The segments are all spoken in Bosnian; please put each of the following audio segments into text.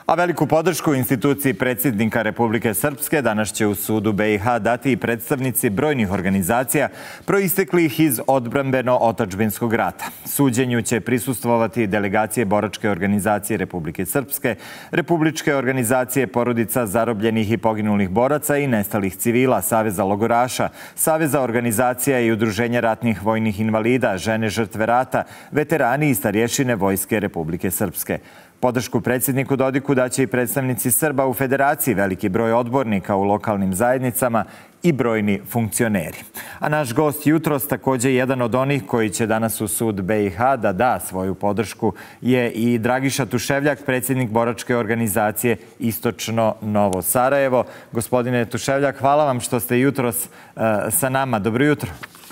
A veliku podršku instituciji predsjednika Republike Srpske danas će u sudu BiH dati i predstavnici brojnih organizacija proisteklih iz odbrambeno-otadžbinskog rata. Suđenju će prisustvovati delegacije Boračke organizacije Republike Srpske, Republičke organizacije porodica zarobljenih i poginulih boraca i nestalih civila, Saveza logoraša, Saveza organizacija i udruženja ratnih vojnih invalida, žene žrtve rata, veterani i starješine Vojske Republike Srpske. Podršku predsjedniku Dodiku daće i predstavnici Srba u Federaciji, veliki broj odbornika u lokalnim zajednicama i brojni funkcioneri. A naš gost jutros, također jedan od onih koji će danas u sud BiH da da svoju podršku, je i Dragiša Tuševljak, predsjednik Boračke organizacije Istočno Novo Sarajevo. Gospodine Tuševljak, hvala vam što ste jutros sa nama. Dobro jutro.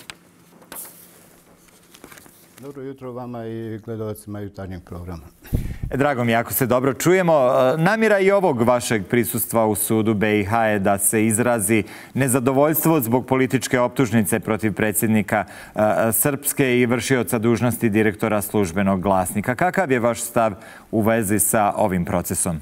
Dobro jutro vama i gledalcima jutarnjeg programa. Drago mi, ako se dobro čujemo. Namjera i ovog vašeg prisustva u sudu BiH je da se izrazi nezadovoljstvo zbog političke optužnice protiv predsjednika Srpske i vršioca dužnosti direktora Službenog glasnika. Kakav je vaš stav u vezi sa ovim procesom?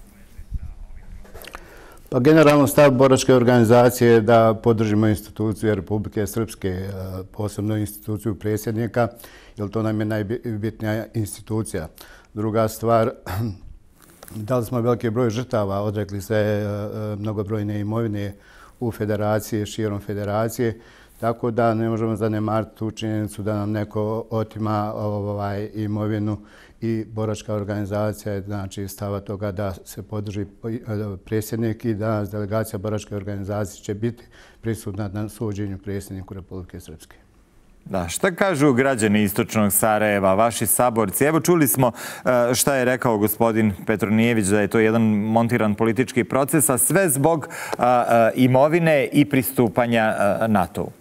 Pa generalno stav Boračke organizacije je da podržimo instituciju Republike Srpske, posebno instituciju predsjednika, jer to nam je najbitnija institucija. Druga stvar, dali smo veliki broj žrtava, odrekli se mnogobrojne imovine u federaciji, širom federacije, tako da ne možemo zanemariti tu činjenicu da nam neko otima imovinu i Boračka organizacija je znači stava toga da se podrži predsjednik i da delegacija Boračke organizacije će biti prisutna na suđenju predsjedniku Republike Srpske. Da, šta kažu građani Istočnog Sarajeva, vaši saborci? Evo čuli smo šta je rekao gospodin Petronijević, da je to jedan montiran politički proces, a sve zbog imovine i pristupanja NATO-u.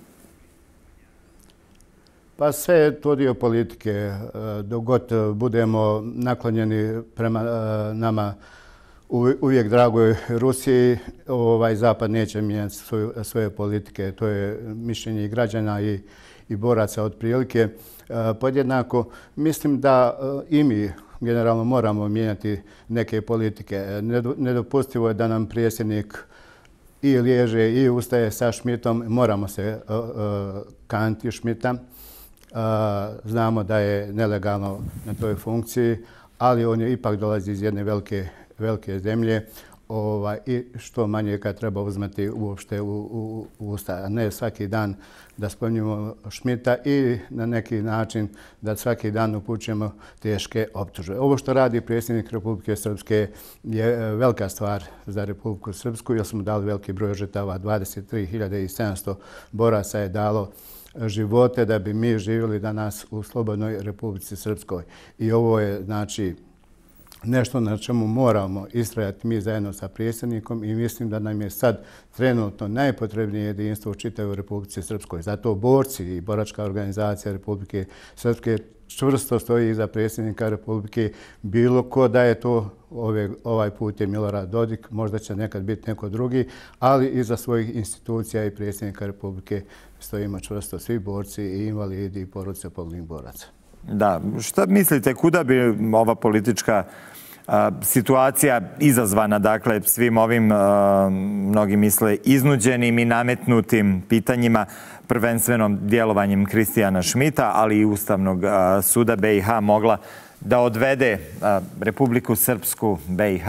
Pa sve je to dio politike. Dok god budemo naklonjeni prema nama uvijek dragoj Rusiji, Zapad neće mijenjati svoje politike. To je mišljenje i građana i boraca otprilike. Podjednako, mislim da i mi generalno moramo mijenjati neke politike. Nedopustivo je da nam predsjednik i liježe i ustaje sa Šmitom. Moramo se kaniti Šmita. Znamo da je nelegalno na toj funkciji, ali on je ipak dolazi iz jedne velike zemlje i što manje kad treba uzmeti uopšte u usta. A ne svaki dan da spominjemo Šmita i na neki način da svaki dan upućujemo teške optužbe. Ovo što radi predsjednik Republike Srpske je velika stvar za Republiku Srpsku, jer smo dali veliki broj žrtava, 23.700 boraca je dalo živote da bi mi živjeli danas u slobodnoj Republici Srpskoj. I ovo je znači nešto na čemu moramo istrajati mi zajedno sa predsjednikom i mislim da nam je sad trenutno najpotrebnije jedinstvo u čitavoj Republici Srpskoj. Zato borci i Boračka organizacija Republike Srpske čvrsto stoji iza predsjednika Republike. Bilo ko da je to ovaj put je Milorad Dodik, možda će nekad biti neko drugi, ali iza svojih institucija i predsjednika Republike stojimo čvrsto svi borci i invalidi i porodice poginulih boraca. Da, šta mislite, kuda bi ova politička situacija izazvana, dakle, svim ovim, mnogi misle, iznuđenim i nametnutim pitanjima, prvenstveno djelovanjem Kristijana Šmita, ali i Ustavnog suda BiH mogla da odvede Republiku Srpsku BiH?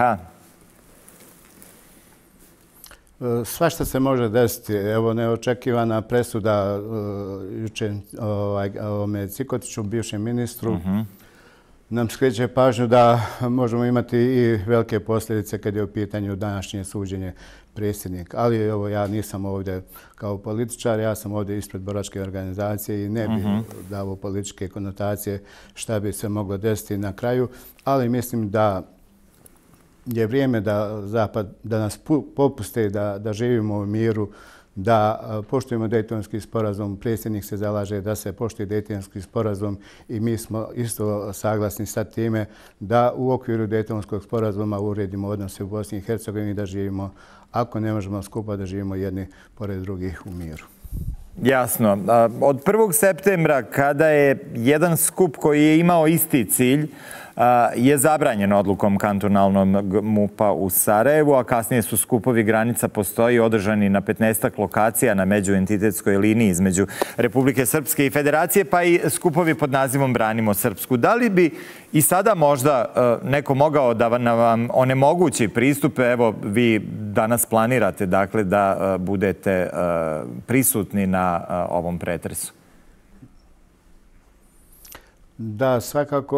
Svašta se može desiti. Evo, neočekivana presuda juče Cikotiću, bivšem ministru, nam skreće pažnju da možemo imati i velike posljedice kad je u pitanju današnje suđenje predsjednika. Ali evo, ja nisam ovdje kao političar, ja sam ovdje ispred Boračke organizacije i ne bih dao političke konotacije šta bi se moglo desiti na kraju, ali mislim da je vrijeme da Zapad da nas popuste, da živimo u miru, da poštujemo Dejtonski sporazum. Predsjednik se zalaže da se poštuje Dejtonski sporazum i mi smo isto saglasni sa time da u okviru Dejtonskog sporazuma uredimo odnose u Bosni i Hercegovini, da živimo, ako ne možemo skupa, da živimo jedni pored drugih u miru. Jasno. Od 1. septembra, kada je jedan skup koji je imao isti cilj, je zabranjen odlukom kantonalnog MUP-a u Sarajevu, a kasnije su skupovi granica postoji održani na 15 lokacija na međuentitetskoj liniji između Republike Srpske i Federacije, pa i skupovi pod nazivom Branimo Srpsku. Da li bi i sada možda neko mogao da vam onemogući pristupe? Evo, vi danas planirate dakle da budete prisutni na ovom pretresu. Da, svakako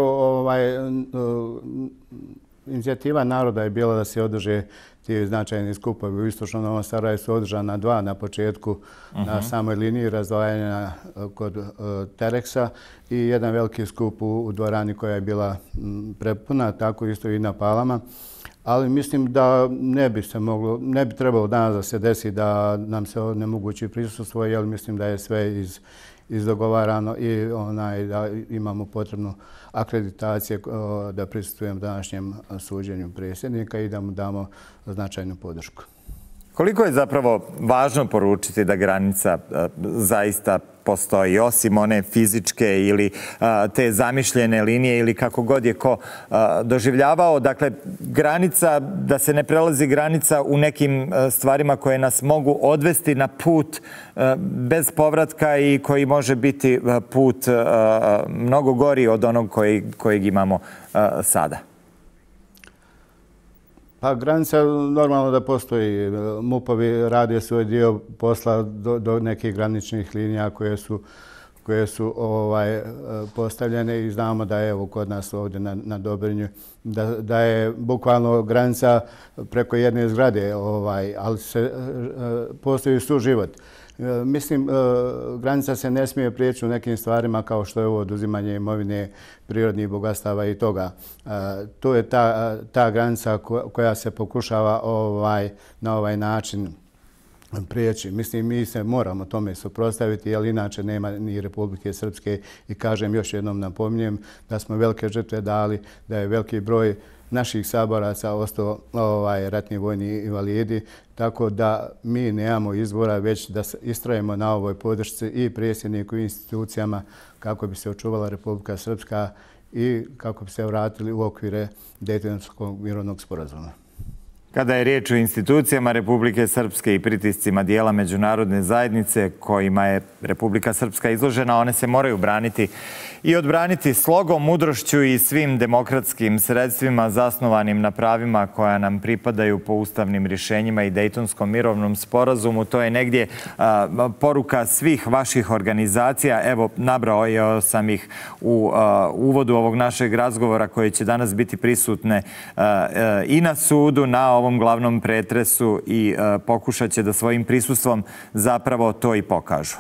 inicijativa naroda je bila da se održe ti značajni skupovi. U istočnom Novom Sarajevu su održana 2 na početku na samoj liniji razdvajanja kod Tereksa i jedan veliki skup u dvorani koja je bila prepuna, tako isto i na Palama. Ali mislim da ne bi trebalo danas da se desi da nam se onemogući prisustvo, jer mislim da je sve izdogovarano i da imamo potrebnu akreditacije da prisustvujemo današnjem suđenju predsjednika i da mu damo značajnu podršku. Koliko je zapravo važno poručiti da granica zaista postoji, osim one fizičke ili te zamišljene linije ili kako god je ko doživljavao? Dakle, granica, da se ne prelazi granica u nekim stvarima koje nas mogu odvesti na put bez povratka i koji može biti put mnogo gori od onog kojeg imamo sada. Pa granica normalno da postoji. MUP-ovi rade svoj dio posla do nekih graničnih linija koje su postavljene i znamo da je evo kod nas ovdje na Dobrinju da je bukvalno granica preko jedne zgrade, ali postoji suživot. Mislim, granica se ne smije prijeći u nekim stvarima kao što je ovo oduzimanje imovine, prirodnih bogatstava i toga. To je ta granica koja se pokušava na ovaj način prijeći. Mislim, mi se moramo tome suprotstaviti, jer inače nema ni Republike Srpske. I kažem, još jednom napominjem da smo velike žrtve dali, da je veliki broj naših saboraca ostao ratni vojni invalidi, tako da mi nemamo izbora već da istrajemo na ovoj podršci i predsjedniku i institucijama kako bi se očuvala Republika Srpska i kako bi se vratili u okvire Dejtonskog mirovnog sporazuma. Kada je riječ o institucijama Republike Srpske i pritiscima dijela međunarodne zajednice kojima je Republika Srpska izložena, one se moraju braniti i odbraniti slogom, mudrošću i svim demokratskim sredstvima zasnovanim na pravima koja nam pripadaju po ustavnim rješenjima i Dejtonskom mirovnom sporazumu. To je negdje poruka svih vaših organizacija. Evo, nabrao sam ih u uvodu ovog našeg razgovora koje će danas biti prisutne i na sudu, na ovom glavnom pretresu i pokušat će da svojim prisustvom zapravo to i pokažu.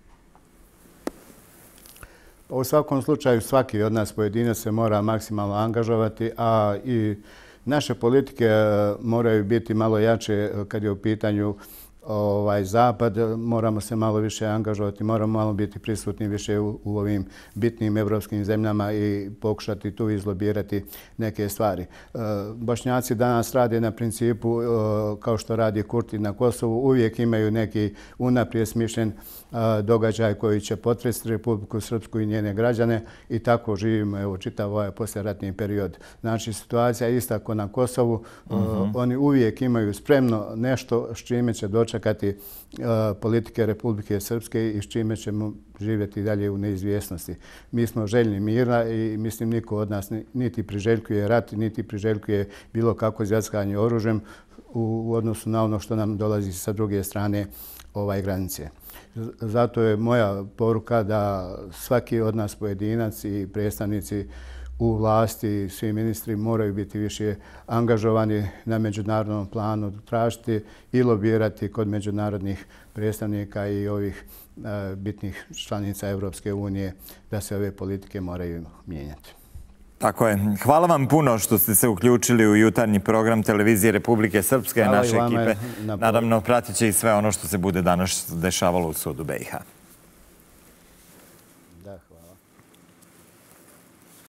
U svakom slučaju svaki od nas pojedinac se mora maksimalno angažovati, a i naše politike moraju biti malo jače kad je u pitanju Zapad. Moramo se malo više angažovati, moramo malo biti prisutni više u ovim bitnim evropskim zemljama i pokušati tu izlobirati neke stvari. Bošnjaci danas rade na principu, kao što radi Kurti na Kosovu, uvijek imaju neki unaprijed smišljen događaj koji će potresti Republiku Srpsku i njene građane i tako živimo evo čitav ovaj poslijeratni period. Znači, situacija je ista kao na Kosovu. Oni uvijek imaju spremno nešto s čime će dočekati politike Republike Srpske i s čime ćemo živjeti dalje u neizvjesnosti. Mi smo željni mira i mislim niko od nas niti priželjkuje rat, niti priželjkuje bilo kako zjackanje oružjem u odnosu na ono što nam dolazi sa druge strane granice. Zato je moja poruka da svaki od nas pojedinac i predstavnici u vlasti, svi ministri moraju biti više angažovani na međunarodnom planu, tražiti i lobirati kod međunarodnih predstavnika i ovih bitnih članica Evropske unije da se ove politike moraju mijenjati. Tako je. Hvala vam puno što ste se uključili u jutarnji program Televizije Republike Srpske, naše ekipe. Naravno, pratit će i sve ono što se bude danas dešavalo u sudu BiH.